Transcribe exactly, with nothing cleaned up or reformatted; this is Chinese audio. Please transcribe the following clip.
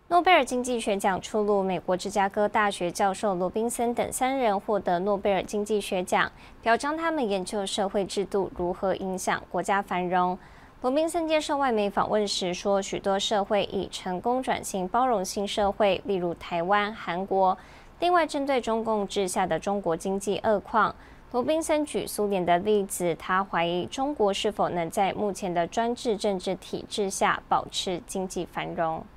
诺贝尔经济学奖出炉，美国芝加哥大学教授罗宾森等三人获得诺贝尔经济学奖，表彰他们研究社会制度如何影响国家繁荣。罗宾森接受外媒访问时说，许多社会已成功转型包容性社会，例如台湾、韩国。另外，针对中共治下的中国经济恶况，罗宾森举苏联的例子，他怀疑中国是否能在目前的专制政治体制下保持经济繁荣。